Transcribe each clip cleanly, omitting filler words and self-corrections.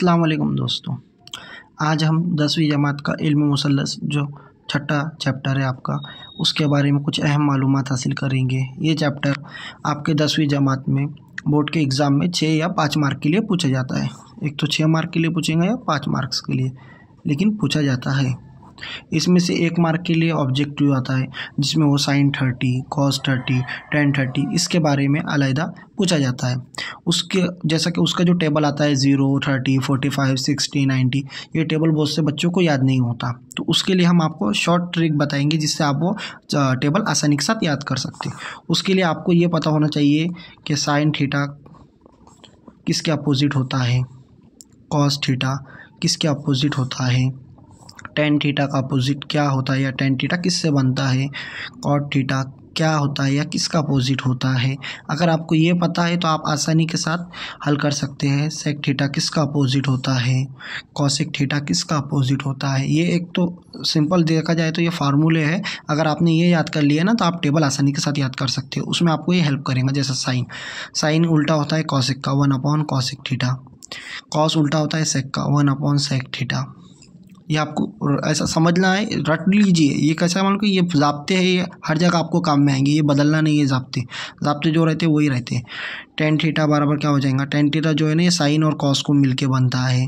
अस्सलाम वालेकुम दोस्तों। आज हम 10वीं जमात का इल्म मुसल्लस जो छठा चैप्टर है आपका, उसके बारे में कुछ अहम मालूमात हासिल करेंगे। ये चैप्टर आपके 10वीं जमात में बोर्ड के एग्ज़ाम में 6 या 5 मार्क के लिए पूछा जाता है। एक तो 6 मार्क के लिए पूछेंगे या 5 मार्क्स के लिए, लेकिन पूछा जाता है। इसमें से 1 मार्क के लिए ऑब्जेक्टिव आता है, जिसमें वो sin 30, cos 30, tan 30 इसके बारे में अलहदा पूछा जाता है। उसके जैसा कि उसका जो टेबल आता है 0, 30, 45, 60, 90, ये टेबल बहुत से बच्चों को याद नहीं होता, तो उसके लिए हम आपको शॉर्ट ट्रिक बताएंगे जिससे आप वो टेबल आसानी के साथ याद कर सकते हैं। उसके लिए आपको ये पता होना चाहिए कि sin थीटा किसके अपोजिट होता है, cos थीटा किसके अपोजिट होता है, tan थीटा का अपोजिट क्या होता है या tan थीटा किससे बनता है, cot थीटा क्या होता है या किसका अपोजिट होता है। अगर आपको ये पता है तो आप आसानी के साथ हल कर सकते हैं। sec थीटा किसका अपोजिट होता है, cosec थीटा किसका अपोजिट होता है। ये एक तो सिंपल देखा जाए तो ये फार्मूले है, अगर आपने ये याद कर लिया ना तो आप टेबल आसानी के साथ याद कर सकते हो। उसमें आपको ये हेल्प करेगा। जैसे साइन उल्टा होता है cosec का 1/cosec थीटा, cos उल्टा होता है sec का 1/sec थीटा। ये आपको ऐसा समझना है, रट लीजिए। ये कैसा मान लो ये ज़ाब्ते हैं, ये हर जगह आपको काम में आएंगे, ये बदलना नहीं है। ज़ाब्ते जो रहते हैं वही रहते हैं। tan थीटा बराबर क्या हो जाएगा, tan थीटा जो है ना ये साइन और कॉस को मिलके बनता है।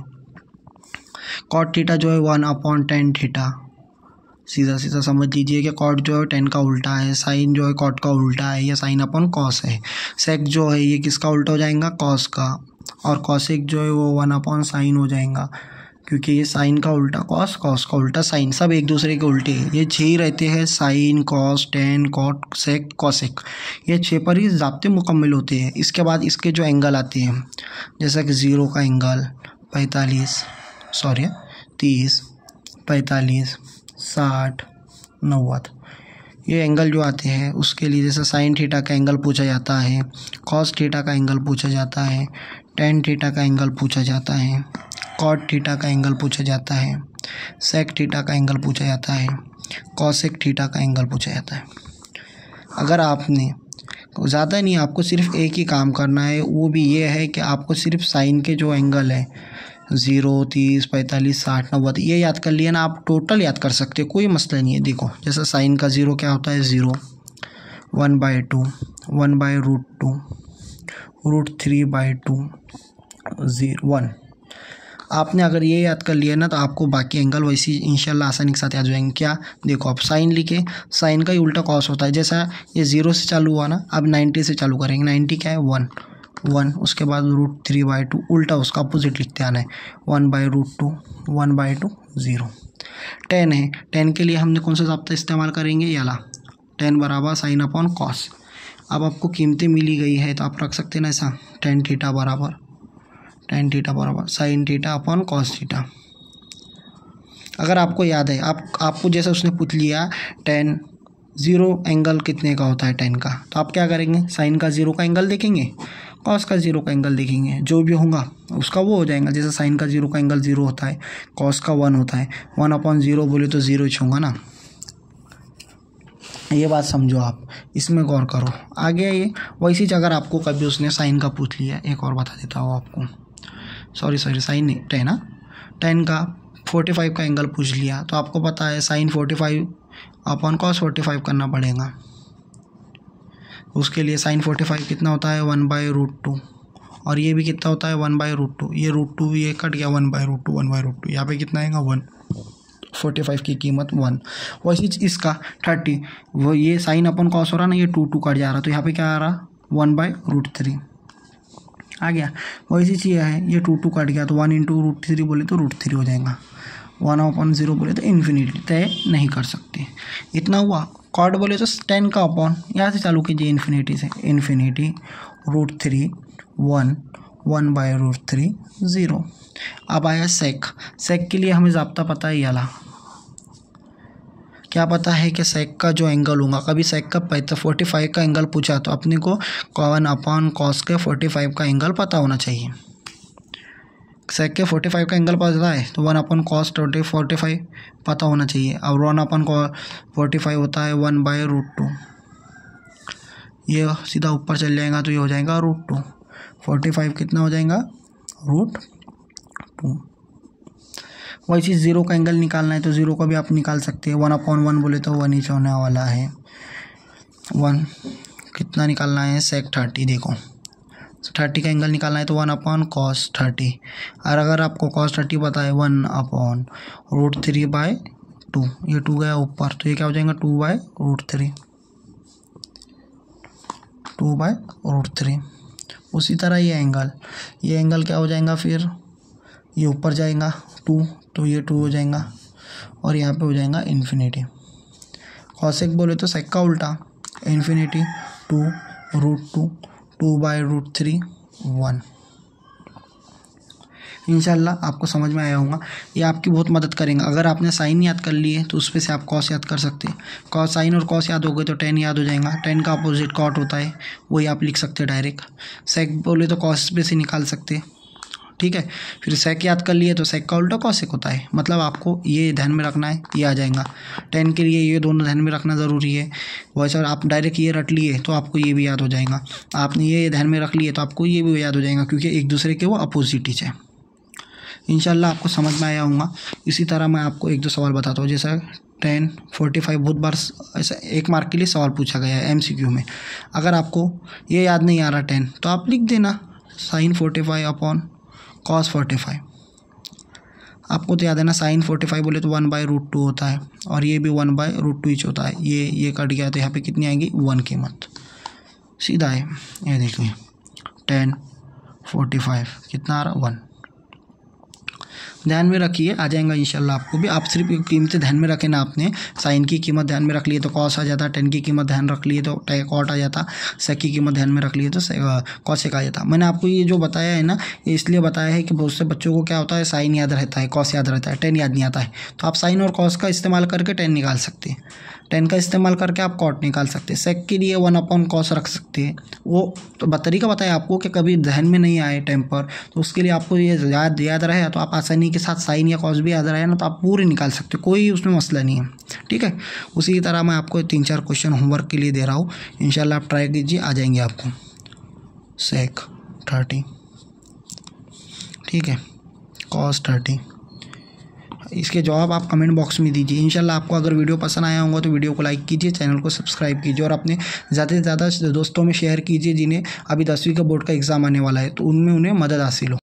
cot थीटा जो है 1/tan थीटा, सीधा सीधा समझ लीजिए कि cot जो है tan का उल्टा है, साइन जो है cot का उल्टा है या sin/cos है। sec जो है ये किसका उल्टा हो जाएगा, cos का, और cosec जो है वो 1/sin हो जाएगा, क्योंकि ये साइन का उल्टा कॉस, कॉस का उल्टा साइन, सब एक दूसरे के उल्टे हैं। ये 6 ही रहते हैं, sine, cos, tan, cot, sec, cosec. ये 6 पर ही ज़ाब्ते मुकम्मल होते हैं। इसके बाद इसके जो एंगल आते हैं, जैसा कि 0 का एंगल 30, 45, 60, 90, ये एंगल जो आते हैं उसके लिए जैसे साइन थीटा का एंगल पूछा जाता है, कॉस थीटा का एंगल पूछा जाता है, टेन थीटा का एंगल पूछा जाता है, कॉट थीटा का एंगल पूछा जाता है, सेक थीटा का एंगल पूछा जाता है, कॉसेक थीटा का एंगल पूछा जाता है। अगर आपने ज़्यादा नहीं, आपको सिर्फ एक ही काम करना है, वो भी ये है कि आपको सिर्फ साइन के जो एंगल है 0, 30, 45, 60, 90 ये याद कर लिया ना, आप टोटल याद कर सकते हो, कोई मसला नहीं है। देखो जैसे साइन का 0 क्या होता है, 0, 1/2, 1/√2, √3/2, 1। आपने अगर ये याद कर लिया ना तो आपको बाकी एंगल वैसे ही इंशाल्लाह आसानी के साथ याद हो जाएंगे। क्या, देखो आप साइन लिखे, साइन का ही उल्टा कॉस होता है। जैसा ये 0 से चालू हुआ ना, अब 90 से चालू करेंगे। 90 क्या है, 1, उसके बाद √3/2 उल्टा उसका अपोजिट लिखते आना है, 1/√2, 1/2, 0। 10 है, 10 के लिए हमने कौन सा ज़ाब्ता इस्तेमाल करेंगे, ये वाला, 10 बराबर sin/cos। अब आपको कीमतें मिली गई है तो आप रख सकते हैं ना ऐसा, tan थीटा बराबर sin थीटा/cos थीटा। अगर आपको याद है, आपको जैसा उसने पूछ लिया tan 0 एंगल कितने का होता है 10 का, तो आप क्या करेंगे, साइन का 0 का एंगल देखेंगे, कॉस का 0 का एंगल देखेंगे, जो भी होगा उसका वो हो जाएगा। जैसे साइन का 0 का एंगल 0 होता है, कॉस का 1 होता है, 1/0 बोले तो 0 ही होगा ना। ये बात समझो आप, इसमें गौर करो। आगे ये वैसी अगर आपको कभी उसने साइन का पूछ लिया, एक और बता देता हूँ आपको, सॉरी साइन नहीं, 10 का 45 का एंगल पूछ लिया, तो आपको पता है sin 45/cos 45 करना पड़ेगा। उसके लिए sin 45 कितना होता है, 1/√2, और ये भी कितना होता है, 1/√2। ये √2 ये कट गया, 1/√2, यहाँ पे कितना आएगा, 1। 45 की कीमत 1। वैसी इसका 30, वो ये sin/cos हो रहा ना, ये 2 कट जा रहा, तो यहाँ पे क्या आ रहा, 1/√3 आ गया। वैसी चीज़ है, ये 2 कट गया तो 1 × √3 बोले तो √3 हो जाएगा, 1/0 बोले तो इन्फिनिटी, तय नहीं कर सकते। इतना हुआ। कॉट बोले तो 10 का अपॉन, यहाँ से चालू कीजिए इन्फिनिटी से, इन्फिनिटी √3, 1/√3, 0। अब आया सेक के लिए हमें ज़ाब्ता पता है, याला क्या पता है कि सेक का जो एंगल होगा, कभी सेक का 45 का एंगल पूछा तो अपने को 1/cos के 45 का एंगल पता होना चाहिए। सेक के 45 का एंगल पता है तो 1/cos 45 पता होना चाहिए। और 1/45 होता है 1/√2, ये सीधा ऊपर चल जाएगा तो ये हो जाएगा √2। 45 कितना हो जाएगा, 2। वही चीज़ ज़ीरो का एंगल निकालना है तो ज़ीरो का भी आप निकाल सकते हैं। 1/1 बोले तो 1 ही होने वाला है। 1 कितना निकालना है sec 30। देखो 30 का एंगल निकालना है तो 1/cos 30। और अगर आपको cos 30 पता है 1/√3/2, ये 2 गया ऊपर तो ये क्या हो जाएगा 2/√3, 2/√3। उसी तरह ये एंगल क्या हो जाएगा, फिर ये ऊपर जाएगा 2 तो ये 2 हो जाएगा और यहाँ पे हो जाएगा इन्फिनिटी। कॉसेक बोले तो सेक का उल्टा इन्फिनिटी 2√2, 2/√3 1। इंशाल्लाह आपको समझ में आया होगा। ये आपकी बहुत मदद करेंगे। अगर आपने साइन याद कर लिए तो उस पे से आप कॉस याद कर सकते हैं। कॉस साइन और कॉस याद हो गए तो टेन याद हो जाएगा। टेन का अपोजिट कॉट होता है, वही आप लिख सकते हैं डायरेक्ट। सेक बोले तो कॉस पे से निकाल सकते हैं, ठीक है। फिर सेक याद कर लिए तो सेक का उल्टा कॉसेक होता है। मतलब आपको ये ध्यान में रखना है, ये आ जाएगा। टेन के लिए ये दोनों ध्यान में रखना ज़रूरी है। वैसे आप डायरेक्ट ये रट लिए तो आपको ये भी याद हो जाएगा। आपने ये ध्यान में रख लिए तो आपको ये भी याद हो जाएगा, क्योंकि एक दूसरे के वो अपोजिट ही है। इंशाल्लाह आपको समझ में आया होगा। इसी तरह मैं आपको एक दो सवाल बताता हूँ। जैसा 10, 45 बहुत बार ऐसा 1 मार्क के लिए सवाल पूछा गया है MCQ में। अगर आपको ये याद नहीं आ रहा 10 तो आप लिख देना sin 45/cos 45। आपको तो याद है ना, sin 45 बोले तो 1/√2 होता है और ये भी 1/√2 ईच होता है। ये कट गया तो यहाँ पे कितनी आएगी 1 कीमत सीधा है। ये देखिए 10, 45 कितना आ रहा 1। ध्यान में रखिए, आ जाएगा इंशाल्लाह आपको भी। आप सिर्फ कीमतें ध्यान में रखें ना। आपने साइन की कीमत ध्यान में रख लिए तो कॉस आ जाता, 10 की कीमत ध्यान रख लिए तो कॉट आ जाता, सेक की कीमत ध्यान में रख लिए तो कॉसेक आ जाता। मैंने आपको ये जो बताया है ना, ये इसलिए बताया है कि बहुत से बच्चों को क्या होता है, साइन याद रहता है, कॉस याद रहता है, 10 याद नहीं आता है। तो आप साइन और कॉस का इस्तेमाल करके 10 निकाल सकते हैं। 10 का इस्तेमाल करके आप कॉट निकाल सकते हैं। सेक के लिए 1/cos रख सकते हैं। वो तो तरीका बताया आपको कि कभी ध्यान में नहीं आए टाइम पर, तो उसके लिए आपको ये याद रहे तो आप आसानी के साथ साइन या कॉस भी याद रहे ना तो आप पूरे निकाल सकते हो, कोई उसमें मसला नहीं है, ठीक है। उसी की तरह मैं आपको 3-4 क्वेश्चन होमवर्क के लिए दे रहा हूँ। इंशाल्लाह आप ट्राई कीजिए, आ जाएंगे आपको। सेक 30, ठीक है, cos 30। इसके जवाब आप कमेंट बॉक्स में दीजिए। इंशाल्लाह आपको अगर वीडियो पसंद आया होगा तो वीडियो को लाइक कीजिए, चैनल को सब्सक्राइब कीजिए और अपने ज़्यादा से ज़्यादा दोस्तों में शेयर कीजिए जिन्हें अभी 10वीं का बोर्ड का एग्ज़ाम आने वाला है, तो उनमें उन्हें मदद हासिल हो।